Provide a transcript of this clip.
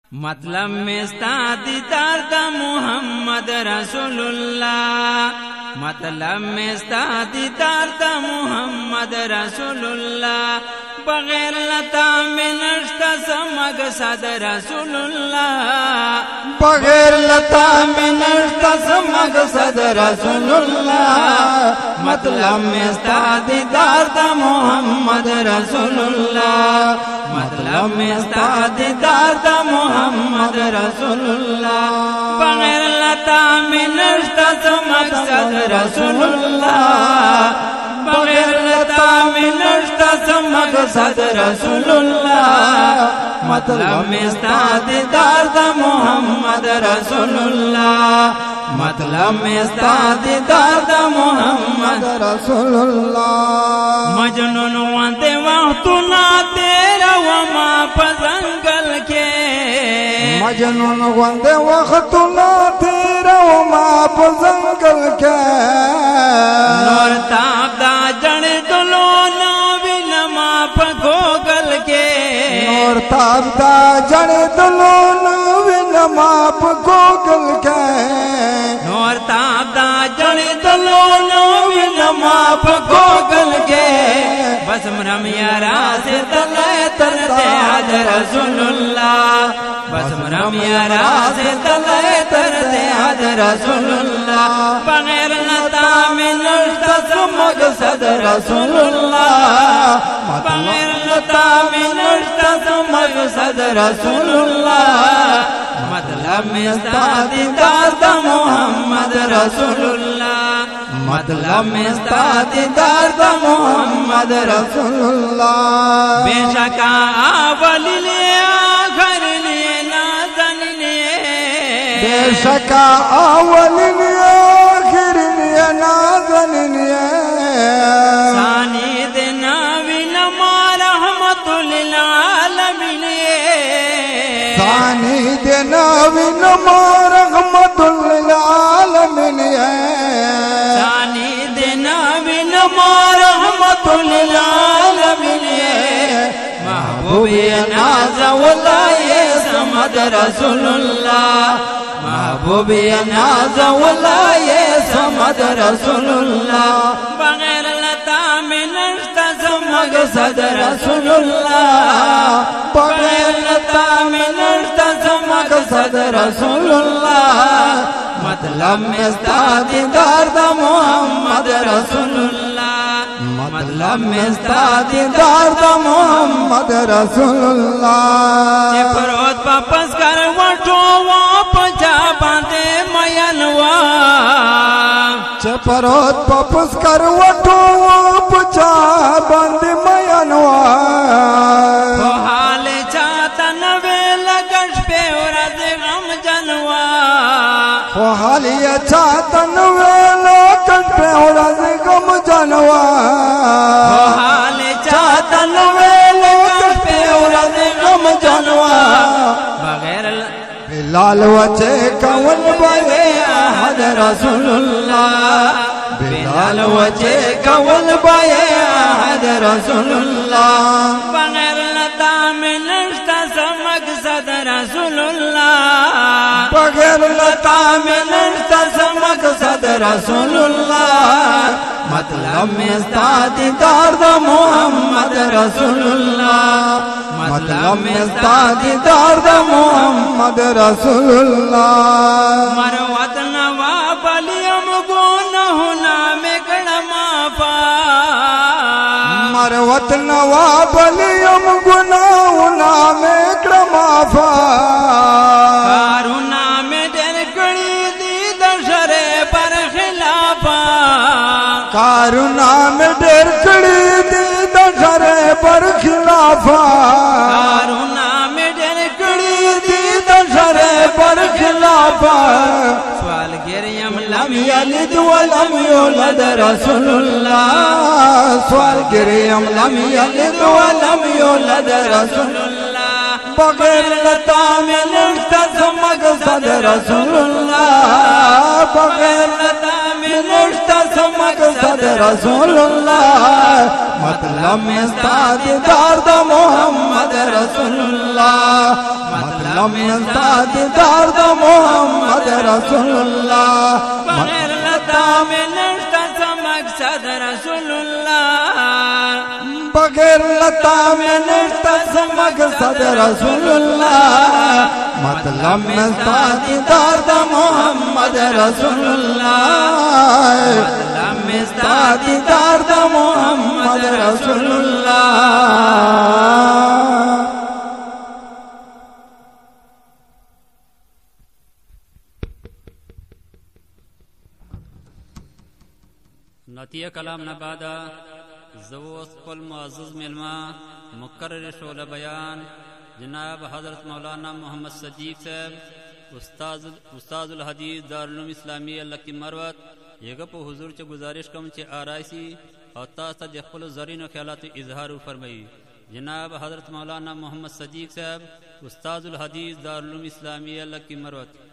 मतलब में दीदार दा मोहम्मद रसूलुल्लाह, मतलब में दीदार दा मोहम्मद रसूलुल्लाह, बगैर लता में नश्ता मकसद रसूलुल्लाह, बगैर लता में नश्ता मकसद रसूलुल्लाह, मतलब में दीदार दा मोहम्मद रसूलुल्लाह, मतलब में दीदार दा मोहम्मद रसूलुल्लाह, बगैर लता में नश्ता मकसद रसूलुल्लाह, बगैर लता में नश्ता मकसद रसूलुल्लाह, मतलब में दीदार दा मोहम्मद रसूलुल्लाह, मतलब में दीदार दा मोहम्मद रसूलुल्लाह। मजनून वंदे वक्त ना तेरा वमा पजंगल के, मजनून वंदे वक्त ना तेरा वमा पजंगल के, नूर ताबदा जन दलो ना विनमा पगोगल के, नूर ताबदा जन दलो ना विनमा पगोगल के, नूर ताबदा जन दलो ना विनमा पगोगल के, बस रमिया से तले तरते हज रसूलुल्लाह, बस रमिया से तले तरते हज रसूलुल्लाह, बगैर लता में नश्ता मकसद रसूलुल्लाह, बगैर लता में नश्ता मकसद रसूलुल्लाह, मतलब में दीदार दा मोहम्मद रसूलुल्लाह, मतलब में दीदार दा मोहम्मद रसूलुल्लाह। बेशका अवल लिए आखिर लिए नाज़न लिए, बेशका अवल लिए आखिर लिए नाज़न लिए, सानी देना विनमा रहमतुल आलमीन, सानी देना विनमा रहमतुल आलमीन, सानी देना विनमा रहमतुल आलमीन, महबूबे नाज़ वलाए समद रसूलुल्लाह, महबूबे नाज़ वलाए समद रसूलुल्लाह, बगैर लता में नश्ता मकसद रसूलुल्लाह, बगैर लता में नश्ता मकसद रसूलुल्लाह, मतलब में दीदार दा मोहम्मद रसूलुल्लाह, मतलब में दीदार दा मोहम्मद रसूलुल्लाह। चपरोत वापस कर वठो वापस बांधे मयनवा, चपरोत वापस कर वठो वापस बांधे मयनवा, हाल चाहता नवे लगश पे औरत गम जनवा, हालिया चाहता नवे लगश पे औरत गम जनवा, हाल चाहता नवे लगश पे औरत गम जनवा, बगैर बिलाल वचे कवन बने अहद रसूलुल्लाह, बिलाल वचे कवन बने अहद रसूलुल्लाह, बगैर लता में नश्ता मकसद रसूलुल्लाह, बगैर लता में नश्ता मकसद रसूलुल्लाह, मतलब में दीदार दा मोहम्मद रसूलुल्लाह, मतलब में दीदार दा मोहम्मद रसूलुल्लाह। मरवत नवाब अलियम गुनाह में गणमाफा, मरवत नवाब अलियम गुनाह में गणमाफा, कारुना में डर कड़ी दी दशरे पर खिलाफा, कारुना में डर कड़ी दी दशरे पर खिलाफा, कारुना में डर कड़ी दी दशरे पर खिलाफा, सवाल गिरयम लम यलिद वलम यूलद रसूलुल्लाह, सवाल गिरयम लम यलिद वलम यूलद रसूलुल्लाह, बगैर लता में नश्ता मकसद रसूलुल्लाह, बगैर लता में नश्ता मकसद सद रसूलुल्लाह मतलब में सादीदार द मोहम्मद रसूलुल्लाह मतलब में सादीदार द मोहम्मद रसूलुल्लाह बगैर लता में नष्टा सा मकसद रसूलुल्लाह बगैर लता में नष्टा सा मकसद रसूलुल्लाह मतलब में सादीदार द मोहम्मद रसूलुल्लाह मतलब में सादीदार द मोहम्मद रसूलुल्लाह नतिया कलाम नबादा ज़वोस कुल मुअज़्ज़ज़ मिलमा मुकर्रर शोला बयान जनाब हज़रत मौलाना मोहम्मद सदीक साहब उस्ताजुल हदीस दारुल उलूम इस्लामिया लकी मरवत येगा पो हुजूर चे गुजारिश कम चे आराइसी और तास्ता जखल ज़रीन ख्यालात इजहार फरमाई जनाब हज़रत मौलाना मोहम्मद सदीक साहब उस्ताजुल हदीस दारुल उलूम इस्लामिया लकी मरवत।